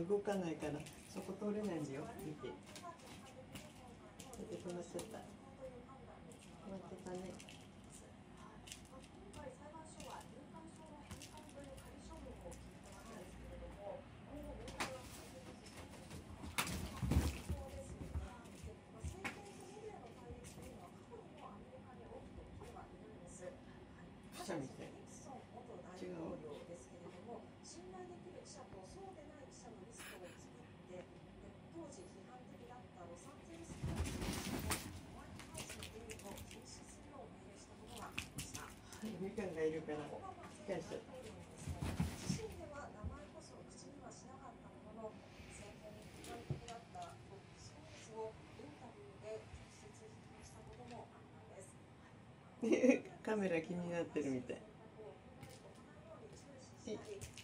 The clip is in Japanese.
動かないからそこ通れないんだよ。見て。止まっちゃった。止まってたね。記者みたい。違う。信頼できる記者とそうでない記者のリストを作って、当時批判的だったロサンゼルスの記者をホワイトハウスの出入りを禁止するよう命令したことがありました。みかんがいるから返しちゃった。自身では名前こそ口にはしなかったものの、政権に批判的だったフォックスニュースをインタビューで直接批判したこともあったんです。カメラ気になってるみたい。